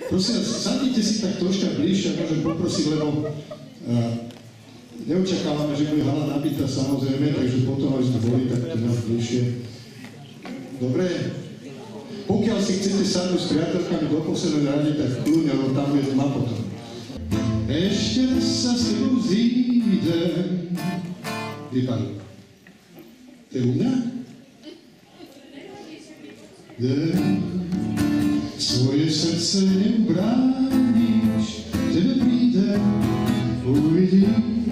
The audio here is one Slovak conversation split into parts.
Prosím vás, sadnite si tak troška bližšie, môžem poprosiť, lebo neočakávame, že bude hala nabitá samozrejme, takže potom, aby sme boli tak bližšie. Dobre? Pokiaľ si chcete sadnúť s priateľkami do poslednej rade, tak kľudne, lebo tam je tma potom. Ešte raz sa s tebou zídem. Vypadlo. To je u mňa? Svoje srdce neubrániš, tebe prídem, uvidíš.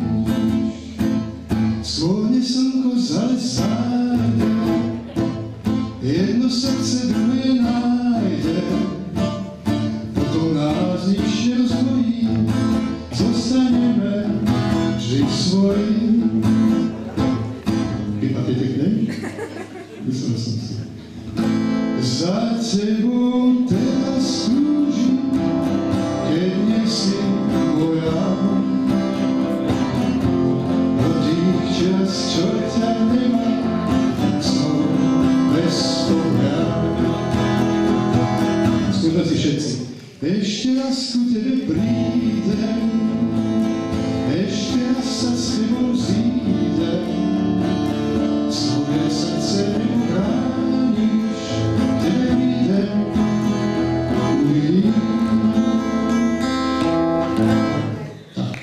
Skôr slnko zalesáde, jedno srdce druhé nájde, potom nás nič nerozbojí, zostaneme vždy svojím. Vypadne pekne? Myslel som si. Za tebou teraz túžim, keď nie si moja. Od tých čas, čo ťa nemá, som bez toho. Skúšme si všetci. Ešte raz ku tebe prídem, ešte raz sa s tebou zídem, svoje srdce neubrániš, tebe prídem, uvidím. Tak.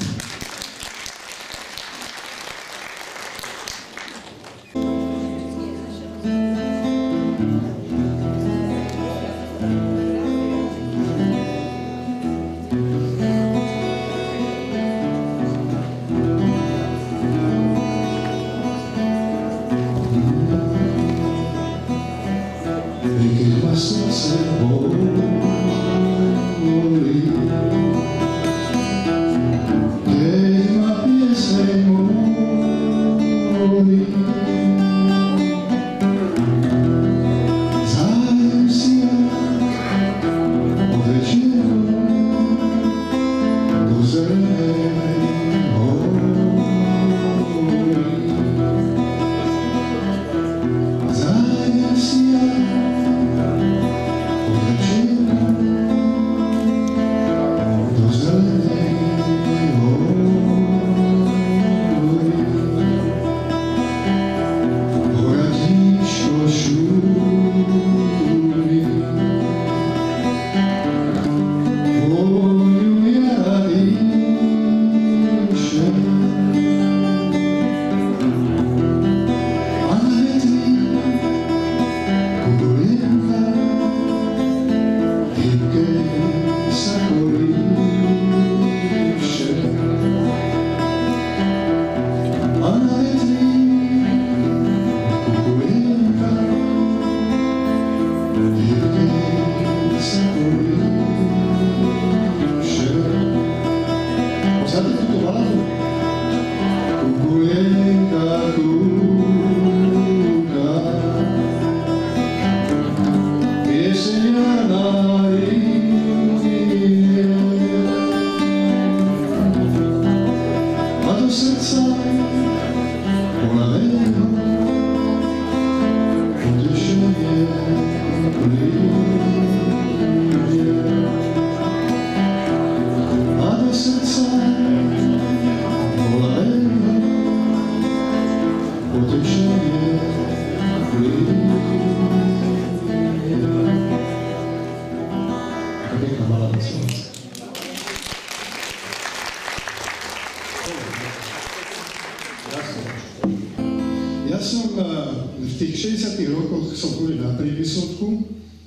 Ja som v tých 60. rokoch som chodil na priemyslovku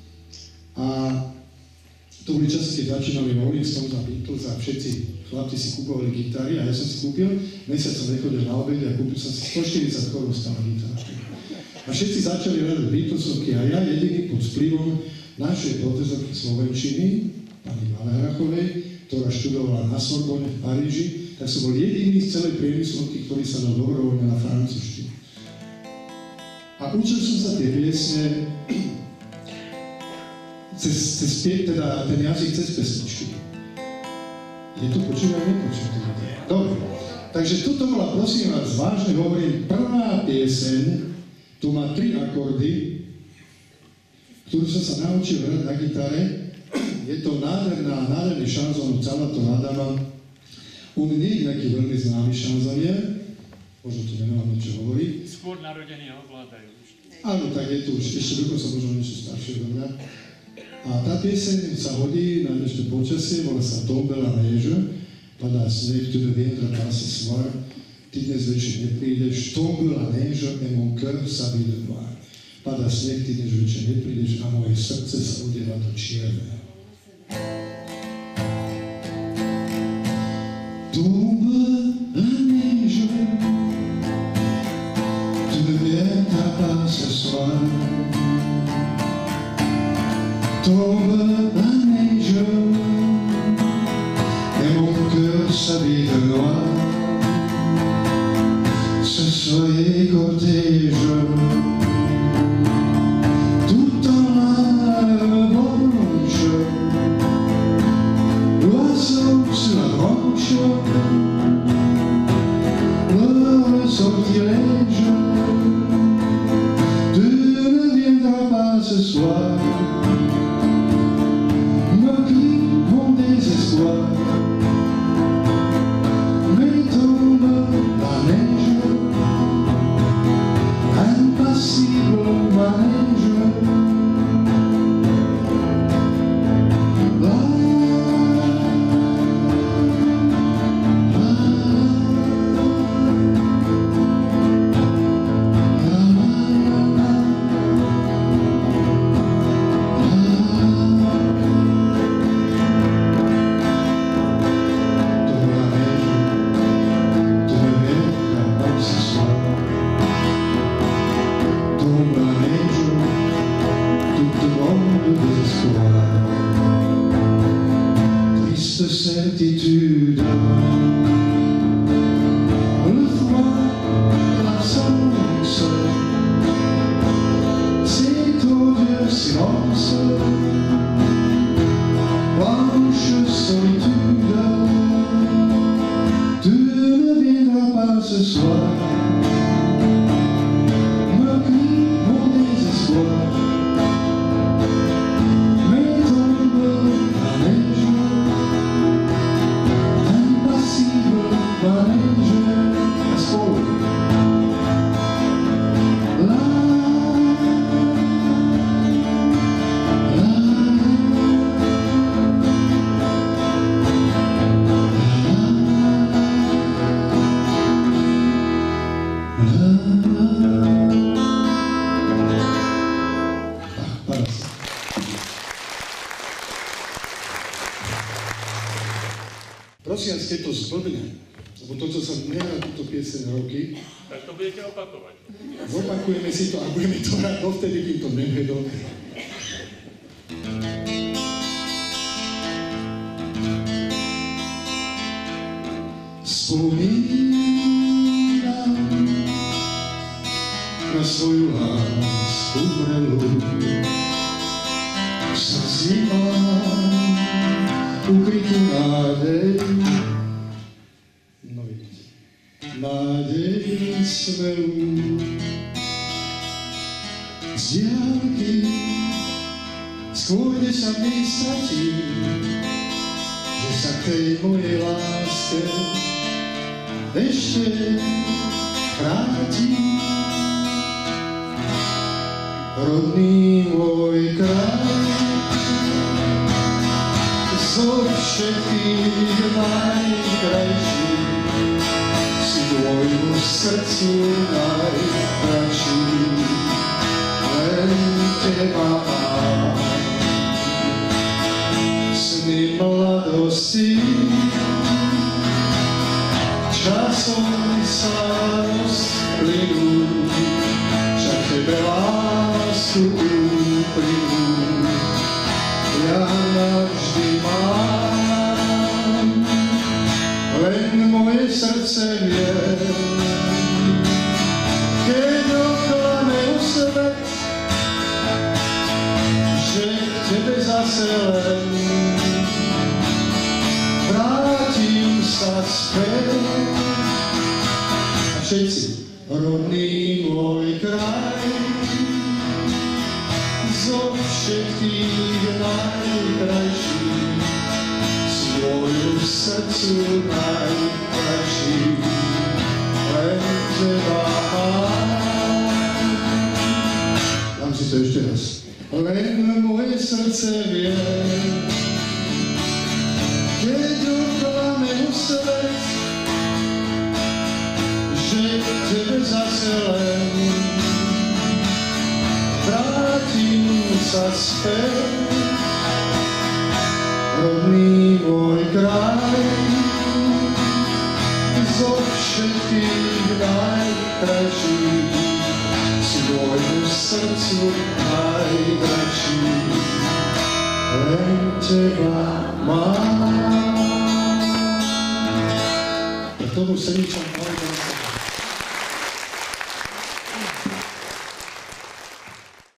a to boli časy, keď začínali Rolling Stones a Beatles a všetci chlapci si kúpovali gitary a ja som si kúpil, mesiac som nechodil na obede a kúpil som si 140 korún stála gitara. A všetci začali hľadať Beatlesovky a ja jediný pod vplyvom našej profesorky slovenčiny, pani Malerachovej, ktorá študovala na Sorbonne v Paríži, tak som bol jediný z celej priemyslovky, ktorý sa dal dobrovoľne na francúzštinu. A učil som sa tie piesne teda ten jazyk cez pesničky. Je to počúvať, nepočúvať. Dobre, takže toto bola, prosím vás, vážne hovorím, prvá pieseň, tu má 3 akordy, ktorú som sa naučil hrať na gitare Je to nádherný šanzón od Salvatore Adama. On nie je nejaký veľmi známy šanzonier, možno to nemám niečo hovorí. Skôr narodení ho ovládajú už. Áno, tak je to už ešte dokonca možno niečo staršie dobrá. A tá pieseň sa hodí na dnešné počasie, volá sa Tombe la neige, padá sneh, tu ne viendra pas ce soir, ty dnes večer neprídeš, tombe la neige et mon cœur s'habille de noir. Padá sneh, ty dnes večer neprídeš a moje srdce sa odieva do čierneho. Tombe la neige, tu ne viendras pas ce soir. Tombe la neige et mon cœur s'habille de noir. Ce soleil cortège tout en la branche, l'oiseau sur la branche, le sortilège. Tu ne viendras pas ce soir, me crie mon désespoir. Mais tombe la neige, impassible manège. Certitude, le froid, l'absence, cet odieux silence, blanche solitude. Tu ne viendras pas ce soir, me crie mon désespoir. Mais tombe la neige, prosím vás, keď to zblbne, lebo toto sa nehrá túto pieseň roky. Tak to budete opakovať. Opakujeme si to a budeme to hrať dovtedy, kým to nebude dobre. Spomínam na svoju lásku vrelú, v srdci mám ukrytú nádej. No vidíte. Nádej smelú. Z diaľky skôr než sa v nej stratím, že sa k tej mojej láske ešte vrátim. Rodný môj kraj, zo všetkých najkrajší, si môjmu srdcu najdražší, len teba mám. Sny mladosti časom sa rozplynú, však tebe lásku úprimnú ja navždy mám. Len moje srdce vie, keď oklame svet, že k tebe zase len vrátim sa späť. A všetci, rodný môj kraj, zo všetkých najkrajší, srdcu najkrajší, len teba mám. Dám si to ešte raz. Len moje srdce vie, keď oklame svet, že k tebe zase len vrátim sa späť. Rodný môj kraj, zo všetkých najkrajších, svojmu srdcu najdražší, len teba mám. K tomu srdečom